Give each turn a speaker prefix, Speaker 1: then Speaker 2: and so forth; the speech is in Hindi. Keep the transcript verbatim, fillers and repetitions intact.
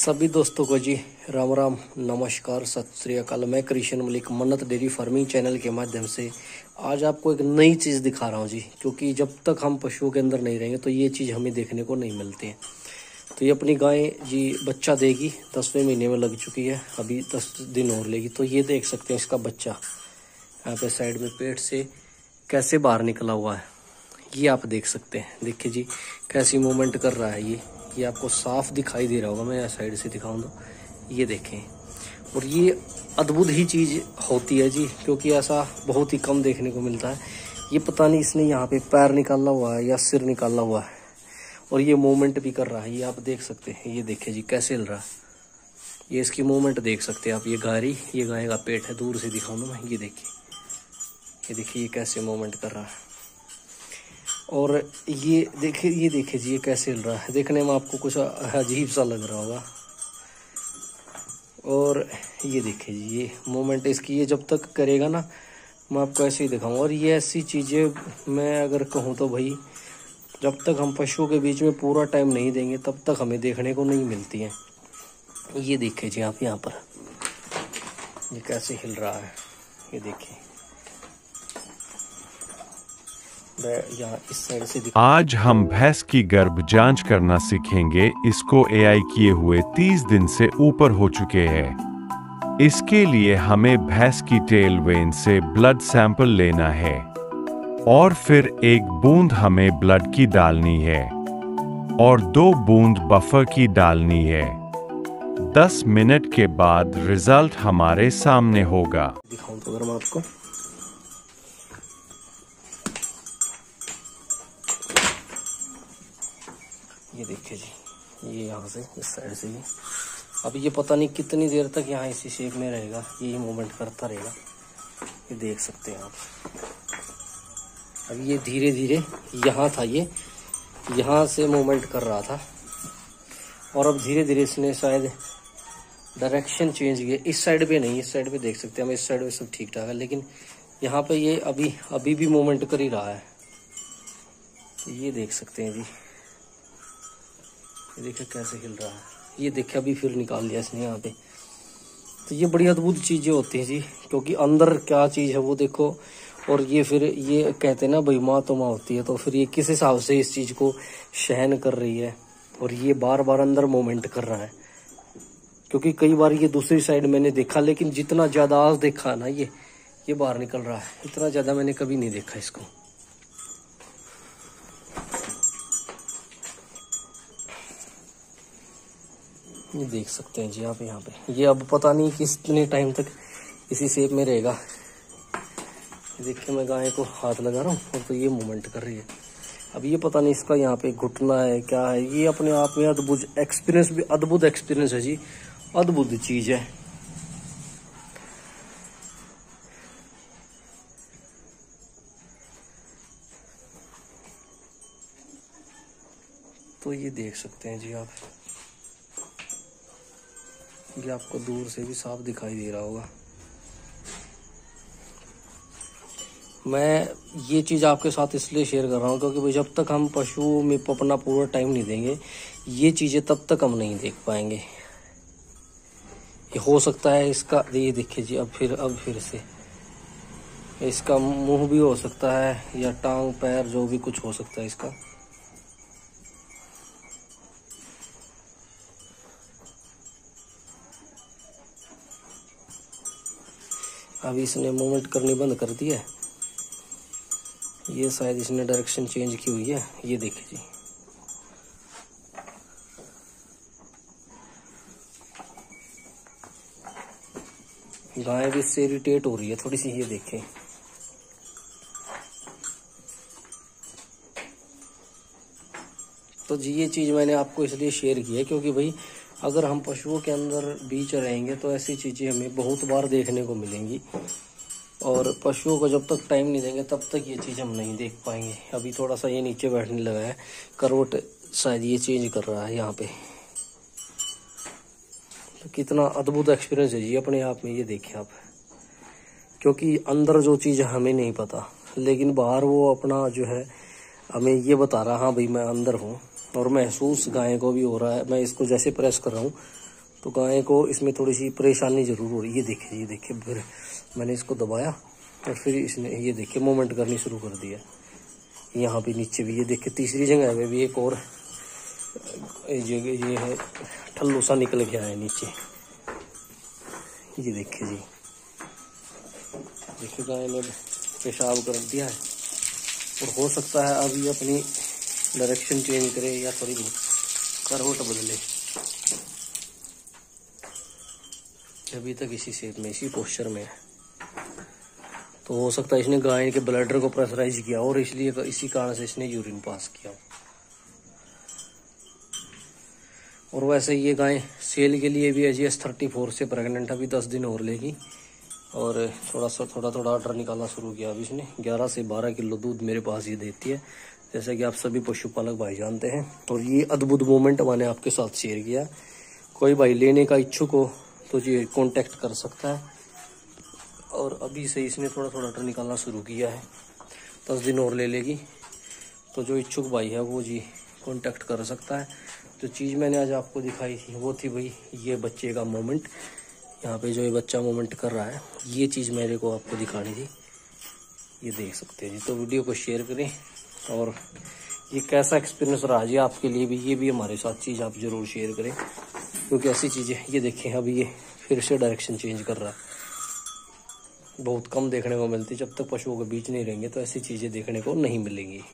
Speaker 1: सभी दोस्तों को जी राम राम नमस्कार सत श्री अकाल। मैं कृष्ण मलिक मन्नत डेयरी फार्मिंग चैनल के माध्यम से आज आपको एक नई चीज़ दिखा रहा हूँ जी, क्योंकि जब तक हम पशुओं के अंदर नहीं रहेंगे तो ये चीज़ हमें देखने को नहीं मिलती है। तो ये अपनी गाय जी बच्चा देगी, दसवें महीने में लग चुकी है, अभी दस दिन और लेगी। तो ये देख सकते हैं इसका बच्चा यहाँ पे साइड में पेट से कैसे बाहर निकला हुआ है, ये आप देख सकते हैं। देखिए जी कैसी मूवमेंट कर रहा है ये ये आपको साफ दिखाई दे रहा होगा। मैं साइड से दिखाऊं तो ये देखें, और ये अद्भुत ही चीज़ होती है जी, क्योंकि ऐसा बहुत ही कम देखने को मिलता है। ये पता नहीं इसने यहाँ पे पैर निकाला हुआ है या सिर निकाला हुआ है, और ये मूवमेंट भी कर रहा है। ये आप देख सकते हैं, ये देखिए जी कैसे हिल रहा है। ये इसकी मूवमेंट देख सकते हैं आप। ये गाय ये गाय का पेट है, दूर से दिखाऊंगा मैं। ये देखिए ये देखिए ये कैसे मूवमेंट कर रहा है, और ये देखिए ये देखिए जी ये कैसे हिल रहा है। देखने में आपको कुछ अजीब सा लग रहा होगा, और ये देखिए जी ये मूवमेंट इसकी, ये जब तक करेगा ना मैं आपको ऐसे ही दिखाऊंगा। और ये ऐसी चीज़ें मैं अगर कहूँ तो भाई जब तक हम पशुओं के बीच में पूरा टाइम नहीं देंगे तब तक हमें देखने को नहीं मिलती हैं। ये देखिए जी आप यहाँ पर ये कैसे हिल रहा है, ये देखिए यहाँ इस साइड से।
Speaker 2: आज हम भैंस की गर्भ जांच करना सीखेंगे। इसको एआई किए हुए तीस दिन से ऊपर हो चुके हैं। इसके लिए हमें भैंस की टेल वेन से ब्लड सैंपल लेना है, और फिर एक बूंद हमें ब्लड की डालनी है और दो बूंद बफर की डालनी है। दस मिनट के बाद रिजल्ट हमारे सामने होगा।
Speaker 1: दिखाऊं तो अगर मैं आपको, ये देखिए जी ये यहाँ से इस साइड से ही। अब ये पता नहीं कितनी देर तक यहाँ इसी शेप में रहेगा, यही मूवमेंट करता रहेगा। ये देख सकते हैं आप। अब ये धीरे धीरे यहाँ था, ये यहाँ से मूवमेंट कर रहा था, और अब धीरे धीरे इसने शायद डायरेक्शन चेंज किया। इस साइड पे नहीं, इस साइड पे देख सकते हैं हम, इस साइड पे सब ठीक ठाक है, लेकिन यहाँ पे ये अभी अभी भी मूवमेंट कर ही रहा है। ये देख सकते हैं जी, ये देखिए कैसे हिल रहा है। ये देखिए अभी फिर निकाल लिया इसने यहाँ पे। तो ये बड़ी अद्भुत चीज़ें होती हैं जी, क्योंकि अंदर क्या चीज़ है वो देखो। और ये फिर ये कहते हैं ना भाई माँ तो माँ होती है, तो फिर ये किस हिसाब से इस चीज़ को सहन कर रही है, और ये बार बार अंदर मूवमेंट कर रहा है। क्योंकि कई बार ये दूसरी साइड मैंने देखा, लेकिन जितना ज़्यादा आज देखा ना ये ये बाहर निकल रहा है, इतना ज़्यादा मैंने कभी नहीं देखा इसको। ये देख सकते हैं जी आप यहाँ पे। ये अब पता नहीं कितने टाइम तक इसी शेप में रहेगा। देखिए मैं गाय को हाथ लगा रहा हूँ और तो ये मूवमेंट कर रही है। अब ये पता नहीं इसका यहाँ पे घुटना है क्या है। ये अपने आप में अद्भुत एक्सपीरियंस भी अद्भुत एक्सपीरियंस है जी, अद्भुत चीज है। तो ये देख सकते हैं जी आप, ये आपको दूर से भी साफ दिखाई दे रहा होगा। मैं ये चीज़ आपके साथ इसलिए शेयर कर रहा हूँ क्योंकि भाई जब तक हम पशुओं में अपना पूरा टाइम नहीं देंगे ये चीज़ें तब तक हम नहीं देख पाएंगे। ये हो सकता है इसका, ये देखिए जी अब फिर अब फिर से इसका मुंह भी हो सकता है, या टांग पैर जो भी कुछ हो सकता है इसका। अभी इसने मूवमेंट करनी बंद कर दी है, ये शायद इसने डायरेक्शन चेंज की हुई है। ये देखिए जी गाय भी इससे इरिटेट हो रही है थोड़ी सी, ये देखें। तो जी ये चीज़ मैंने आपको इसलिए शेयर की है क्योंकि भाई अगर हम पशुओं के अंदर बीच रहेंगे तो ऐसी चीज़ें हमें बहुत बार देखने को मिलेंगी, और पशुओं को जब तक टाइम नहीं देंगे तब तक ये चीज़ हम नहीं देख पाएंगे। अभी थोड़ा सा ये नीचे बैठने लगा है, करवट शायद ये चेंज कर रहा है यहाँ पे। तो कितना अद्भुत एक्सपीरियंस है जी अपने आप में, ये देखिए आप। क्योंकि अंदर जो चीज़ हमें नहीं पता, लेकिन बाहर वो अपना जो है हमें ये बता रहा, हाँ भाई मैं अंदर हूँ, और महसूस गाय को भी हो रहा है। मैं इसको जैसे प्रेस कर रहा हूँ तो गाय को इसमें थोड़ी सी परेशानी जरूर हो रही है। ये देखिए ये देखिए, फिर मैंने इसको दबाया और फिर इसने ये देखिए मूवमेंट करनी शुरू कर दिया। यहाँ भी नीचे भी ये देखिए, तीसरी जगह में भी एक और जगह ये है ठल्लू सा निकल गया है नीचे। ये देखिए जी, देखिए गाय ने पेशाब कर दिया है और हो सकता है अब ये अपनी डायरेक्शन चेंज करे या थोड़ी बहुत करवट बदले। अभी तक इसी शेप में, इसी पोस्चर में है, तो हो सकता है इसने गाय के ब्लडर को प्रेशराइज किया और इसलिए इसी कारण से इसने यूरिन पास किया। और वैसे ये गाय सेल के लिए भी है जी, एस थर्टी फोर से प्रेग्नेंट, अभी दस दिन और लेगी और थोड़ा सा थोड़ा थोड़ा ऑर्डर निकालना शुरू किया अभी इसने। ग्यारह से बारह किलो दूध मेरे पास ये देती है, जैसा कि आप सभी पशुपालक भाई जानते हैं। और ये अद्भुत मोमेंट मैंने आपके साथ शेयर किया। कोई भाई लेने का इच्छुक हो तो ये कांटेक्ट कर सकता है। और अभी से इसने थोड़ा थोड़ा ऑर्डर निकालना शुरू किया है, दस दिन और ले लेगी। तो जो इच्छुक भाई है वो जी कांटेक्ट कर सकता है। जो चीज़ मैंने आज आपको दिखाई थी वो थी भाई ये बच्चे का मोमेंट। यहाँ पे जो ये बच्चा मोमेंट कर रहा है, ये चीज़ मेरे को आपको दिखानी थी, ये देख सकते हैं जी। तो वीडियो को शेयर करें और ये कैसा एक्सपीरियंस रहा जी आपके लिए भी, ये भी हमारे साथ चीज़ आप ज़रूर शेयर करें, क्योंकि ऐसी चीज़ें ये देखें अभी ये फिर से डायरेक्शन चेंज कर रहा है। बहुत कम देखने को मिलती, जब तक पशुओं के बीच नहीं रहेंगे तो ऐसी चीज़ें देखने को नहीं मिलेंगी।